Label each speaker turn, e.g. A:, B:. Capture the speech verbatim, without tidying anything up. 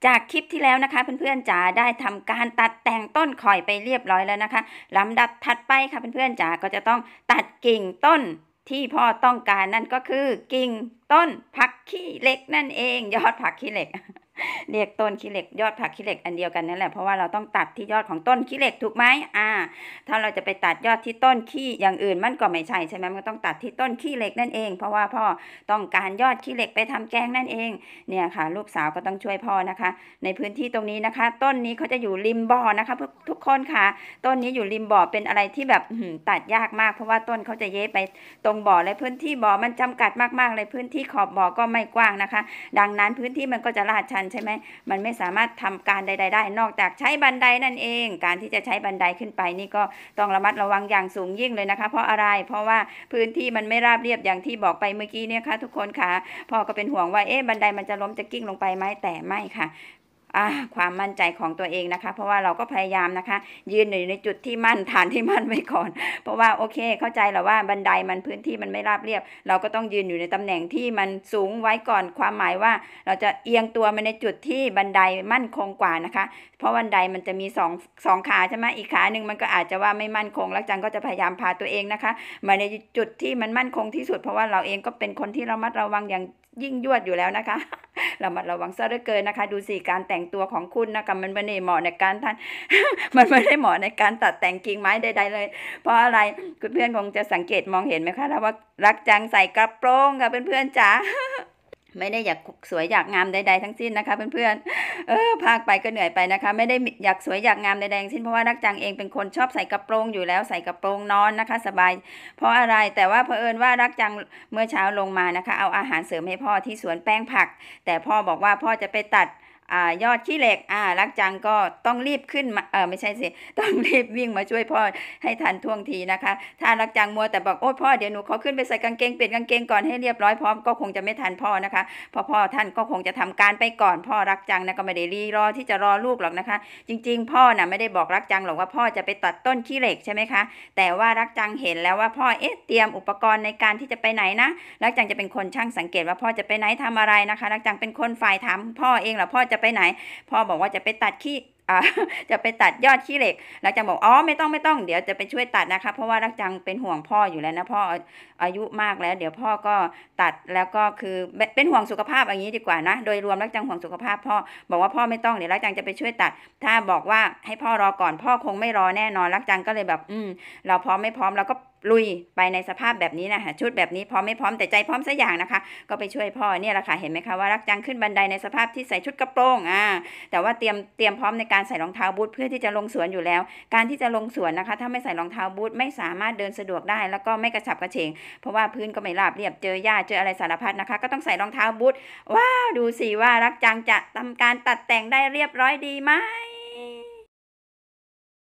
A: จากคลิปที่แล้วนะคะเพื่อนๆจ๋าได้ทำการตัดแต่งต้นข่อยไปเรียบร้อยแล้วนะคะลำดับถัดไปค่ะเพื่อนๆจ๋าก็จะต้องตัดกิ่งต้นที่พ่อต้องการนั่นก็คือกิ่งต้นผักขี้เหล็กนั่นเองยอดผักขี้เหล็ก เรียกต้นขี้เหล็กยอดผักขี้เหล็กอันเดียวกันนั่นแหละเพราะว่าเราต้องตัดที่ยอดของต้นขี้เหล็กถูกไหมอ่าถ้าเราจะไปตัดยอดที่ต้นขี้อย่างอื่นมันก็ไม่ใช่ใช่ไหมมันก็ต้องตัดที่ต้นขี้เหล็กนั่นเองเพราะว่าพ่อต้องการยอดขี้เหล็กไปทำแกงนั่นเองเนี่ยค่ะลูกสาวก็ต้องช่วยพ่อนะคะในพื้นที่ตรงนี้นะคะต้นนี้เขาจะอยู่ริมบ่อนะคะทุกคนค่ะต้นนี้อยู่ริมบ่อเป็นอะไรที่แบบตัดยากมากเพราะว่าต้นเขาจะเย้ไปตรงบ่อและพื้นที่บ่อมันจำกัดมากๆเลยพื้นที่ขอบบ่อก็ไม่กว้างนะคะดังนั้นพื้นที่มันก็จะลาดชันใช่ไหมมันไม่สามารถทำการใดๆได้นอกจากใช้บันไดนั่นเองการที่จะใช้บันไดขึ้นไปนี่ก็ต้องระมัดระวังอย่างสูงยิ่งเลยนะคะเพราะอะไรเพราะว่าพื้นที่มันไม่ราบเรียบอย่างที่บอกไปเมื่อกี้เนี่ยค่ะทุกคนค่ะพ่อก็เป็นห่วงว่าเอ๊ะบันไดมันจะล้มจะกิ้งลงไปไหมแต่ไม่ค่ะความมั่นใจของตัวเองนะคะเพราะว่าเราก็พยายามนะคะยืนอยู่ในจุดที่มั่นฐานที่มั่นไว้ก่อนเพราะว่าโอเคเข้าใจแล้วว่าบันไดมันพื้นที่มันไม่ราบเรียบเราก็ต้องยืนอยู่ในตำแหน่งที่มันสูงไว้ก่อนความหมายว่าเราจะเอียงตัวมาในจุดที่บันไดมั่นคงกว่านะคะเพราะบันไดมันจะมีสองสองขาใช่ไหมอีกขาหนึ่งมันก็อาจจะว่าไม่มั่นคงแล้วจังก็จะพยายามพาตัวเองนะคะมาในจุดที่มันมั่นคงที่สุดเพราะว่าเราเองก็เป็นคนที่ระมัดระวังอย่างยิ่งยวดอยู่แล้วนะคะเรามาระวังซะเหลือเกินนะคะดูสิการแต่งตัวของคุณนะคะมันไม่ได้เหมาะในการท่านมันไม่ได้เหมาะในการตัดแต่งกิ่งไม้ใดๆเลยเพราะอะไรคุณเพื่อนคงจะสังเกตมองเห็นไหมคะแล้วว่ารักจังใส่กระโปรงค่ะเพื่อนๆจ๋าไม่ได้อยากสวยอยากงามใดๆทั้งสิ้นนะคะเพื่อนๆเออพากไปก็เหนื่อยไปนะคะไม่ได้อยากสวยอยากงามใดๆทั้งสิ้นเพราะว่ารักจังเองเป็นคนชอบใส่กระโปรงอยู่แล้วใส่กระโปรงนอนนะคะสบายเพราะอะไรแต่ว่าเผอิญว่ารักจังเมื่อเช้าลงมานะคะเอาอาหารเสริมให้พ่อที่สวนแป้งผักแต่พ่อบอกว่าพ่อจะไปตัดอ่ายอดขี้เหล็กอ่ารักจังก็ต้องรีบขึ้นมาเออไม่ใช่สิต้องรีบวิ่งมาช่วยพ่อให้ทันท่วงทีนะคะถ้ารักจังมัวแต่บอกโอ้พ่อเดี๋ยวหนูขอขึ้นไปใส่กางเกงเปลี่ยนกางเกงก่อนให้เรียบร้อยพร้อมก็คงจะไม่ทันพ่อนะคะเพราะพ่อท่านก็คงจะทำการไปก่อนพ่อรักจังนะก็ไม่ได้รีรอที่จะรอลูกหรอกนะคะจริงๆพ่อน่ะไม่ได้บอกรักจังหรอกว่าพ่อจะไปตัดต้นขี้เหล็กใช่ไหมคะแต่ว่ารักจังเห็นแล้วว่าพ่อเอ๊ะเตรียมอุปกรณ์ในการที่จะไปไหนนะรักจังจะเป็นคนช่างสังเกตว่าพ่อจะไปไหนทำอะไรนะคะรักจังเป็นคนฝ่ายถามพ่อเองเหรอพ่อจะไปไหนพ่อบอกว่าจะไปตัดขี้อ่าจะไปตัดยอดขี้เหล็กรักจังบอกอ๋อไม่ต้องไม่ต้องเดี๋ยวจะไปช่วยตัดนะคะเพราะว่ารักจังเป็นห่วงพ่ออยู่แล้วนะพ่ออายุมากแล้วเดี๋ยวพ่อก็ตัดแล้วก็คือเป็นห่วงสุขภาพอย่างนี้ดีกว่านะโดยรวมรักจังห่วงสุขภาพพ่อบอกว่าพ่อไม่ต้องเดี๋ยวรักจังจะไปช่วยตัดถ้าบอกว่าให้พ่อรอก่อนพ่อคงไม่รอแน่นอนรักจังก็เลยแบบอืมเราพร้อมไม่พร้อมเราก็ลุยไปในสภาพแบบนี้นะคะชุดแบบนี้พร้อมไม่พร้อมแต่ใจพร้อมสักอย่างนะคะก็ไปช่วยพ่อเนี่ยแหละค่ะเห็นไหมคะว่ารักจังขึ้นบันไดในสภาพที่ใส่ชุดกระโปรงอ่าแต่ว่าเตรียมเตรียมพร้อมในการใส่รองเท้าบูทเพื่อที่จะลงสวนอยู่แล้วการที่จะลงสวนนะคะถ้าไม่ใส่รองเท้าบูทไม่สามารถเดินสะดวกได้แล้วก็ไม่กระฉับกระเฉงเพราะว่าพื้นก็ไม่ราบเรียบเจอหญ้าเจออะไรสารพัดนะคะก็ต้องใส่รองเท้าบูทว้าวดูสิว่ารักจังจะทำการตัดแต่งได้เรียบร้อยดีไหม